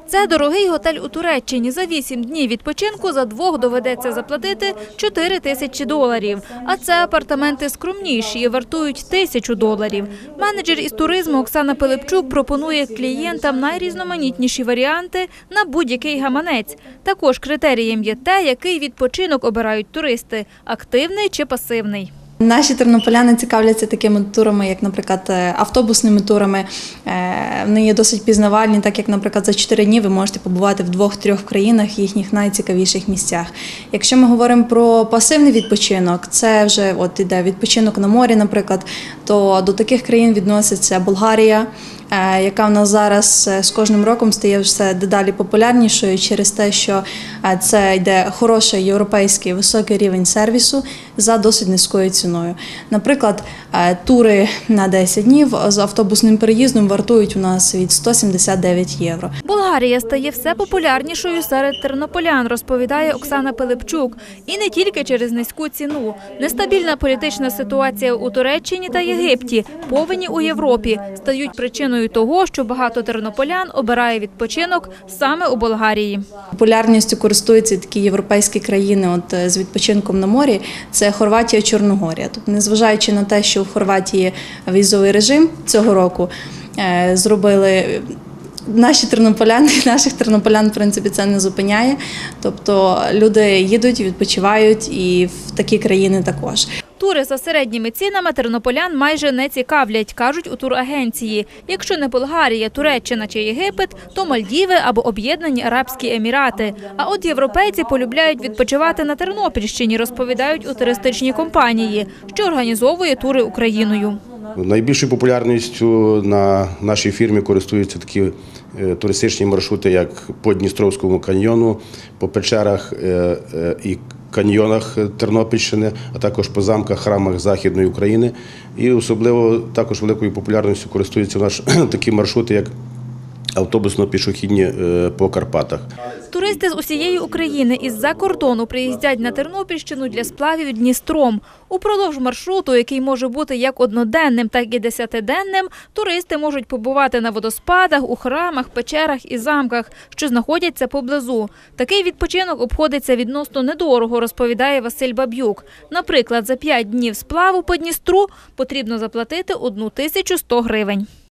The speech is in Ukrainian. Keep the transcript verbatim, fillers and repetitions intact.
Це дорогий готель у Туреччині. За вісім днів відпочинку за двох доведеться заплатити чотири тисячі доларів. А це апартаменти скромніші і вартують тисячу доларів. Менеджер із туризму Оксана Пилипчук пропонує клієнтам найрізноманітніші варіанти на будь-який гаманець. Також критерієм є те, який відпочинок обирають туристи – активний чи пасивний. Наші тернополяни цікавляться такими турами, як, наприклад, автобусними турами. Вони є досить пізнавальні, так як, наприклад, за чотири дні ви можете побувати в двох-трьох країнах, їхніх найцікавіших місцях. Якщо ми говоримо про пасивний відпочинок, це вже от іде відпочинок на морі, наприклад, то до таких країн відноситься Болгарія, яка в нас зараз з кожним роком стає все дедалі популярнішою через те, що це йде хороший європейський високий рівень сервісу за досить низькою ціною. Наприклад, тури на десять днів з автобусним переїздом вартують у нас від сто сімдесят дев'ять євро. Болгарія стає все популярнішою серед тернополян, розповідає Оксана Пилипчук. І не тільки через низьку ціну. Нестабільна політична ситуація у Туреччині та Єгипті, повені у Європі стають причиною того, що багато тернополян обирає відпочинок саме у Болгарії. Популярністю користуються такі європейські країни от, з відпочинком на морі – це Хорватія, Чорногорія. Тобто, незважаючи на те, що в Хорватії візовий режим цього року е, зробили наші тернополяни, наших тернополян, в принципі, це не зупиняє. Тобто люди їдуть, відпочивають і в такі країни також. Тури за середніми цінами тернополян майже не цікавлять, кажуть у турагенції. Якщо не Болгарія, Туреччина чи Єгипет, то Мальдіви або Об'єднані Арабські Емірати. А от європейці полюбляють відпочивати на Тернопільщині, розповідають у туристичній компанії, що організовує тури Україною. Найбільшою популярністю на нашій фірмі користуються такі туристичні маршрути, як по Дністровському каньйону, по печерах і каньйонах Тернопільщини, а також по замках, храмах Західної України. І особливо також великою популярністю користуються наші такі маршрути, як автобусно-пішохідні по Карпатах. Туристи з усієї України із-за кордону приїздять на Тернопільщину для сплавів Дністром. Упродовж маршруту, який може бути як одноденним, так і десятиденним, туристи можуть побувати на водоспадах, у храмах, печерах і замках, що знаходяться поблизу. Такий відпочинок обходиться відносно недорого, розповідає Василь Баб'юк. Наприклад, за п'ять днів сплаву по Дністру потрібно заплатити одну тисячу сто гривень.